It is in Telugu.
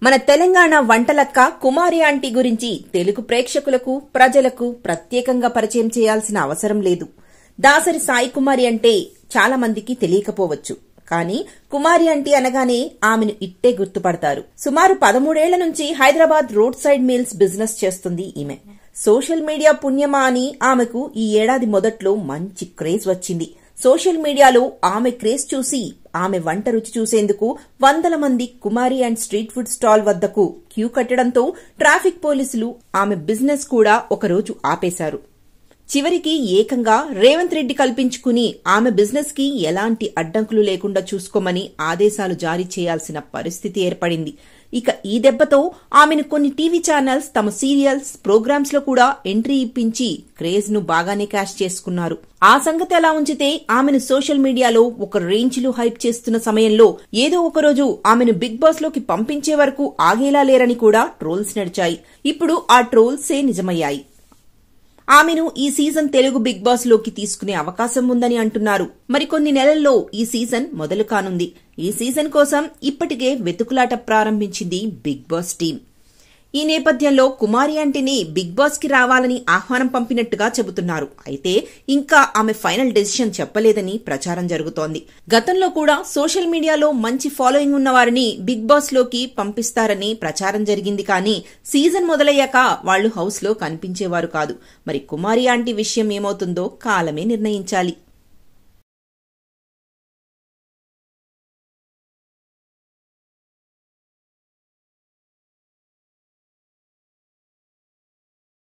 మన తెలంగాణ వంటలక్క కుమారి ఆంటీ గురించి తెలుగు ప్రేక్షకులకు ప్రజలకు ప్రత్యేకంగా పరిచయం చేయాల్సిన అవసరం లేదు. దాసరి సాయి కుమారి అంటే చాలా మందికి తెలియకపోవచ్చు. కానీ కుమారి ఆంటీ అనగానే ఆమెను ఇట్టే గుర్తుపడతారు. సుమారు 13 ఏళ్ల నుంచి Hyderabad road side meals business చేస్తుంది ఈమె. సోషల్ మీడియా పుణ్యమా అని ఆమెకు ఈ ఏడాది మొదట్లో మంచి క్రేజ్ వచ్చింది. సోషల్ మీడియాలో ఆమె క్రేజ్ చూసి ఆమె వంట రుచి చూసేందుకు వందల మంది Kumari and street food stall వద్దకు క్యూ కట్టడంతో ట్రాఫిక్ పోలీసులు ఆమె బిజినెస్ కూడా ఒకరోజు ఆపేశారు. చివరికి ఏకంగా రేవంత్ రెడ్డి కల్పించుకుని ఆమె బిజినెస్ కి ఎలాంటి అడ్డంకులు లేకుండా చూసుకోమని ఆదేశాలు జారీ చేయాల్సిన పరిస్థితి ఏర్పడింది. ఇక ఈ దెబ్బతో ఆమెను కొన్ని టీవీ ఛానల్స్ తమ సీరియల్స్ ప్రోగ్రామ్స్ లో కూడా ఎంట్రీ ఇప్పించి క్రేజ్ ను బాగానే క్యాష్ చేసుకున్నారు. ఆ సంగతి అలా ఉంచితే ఆమెను సోషల్ మీడియాలో ఒక రేంజ్ లో హైప్ చేస్తున్న సమయంలో ఏదో ఒకరోజు ఆమెను బిగ్ బాస్ లోకి పంపించే వరకు ఆగేలా లేరని కూడా ట్రోల్స్ నడిచాయి. ఇప్పుడు ఆ ట్రోల్సే నిజమయ్యాయి. ఆమెను ఈ సీజన్ తెలుగు బిగ్ బాస్ లోకి తీసుకునే అవకాశం ఉందని అంటున్నారు. మరికొన్ని నెలల్లో ఈ సీజన్ మొదలు కానుంది. ఈ సీజన్ కోసం ఇప్పటికే వెతుకులాట ప్రారంభించింది బిగ్ బాస్ టీం. ఈ నేపథ్యంలో కుమారి ఆంటీని బిగ్ బాస్ కి రావాలని ఆహ్వానం పంపినట్టుగా చెబుతున్నారు. అయితే ఇంకా ఆమె ఫైనల్ డెసిషన్ చెప్పలేదని ప్రచారం జరుగుతోంది. గతంలో కూడా సోషల్ మీడియాలో మంచి ఫాలోయింగ్ ఉన్న వారిని బిగ్ బాస్ లోకి పంపిస్తారని ప్రచారం జరిగింది. కానీ సీజన్ మొదలయ్యాక వాళ్లు హౌస్ లో కనిపించేవారు కాదు. మరి కుమారి ఆంటీ విషయం ఏమవుతుందో కాలమే నిర్ణయించాలి.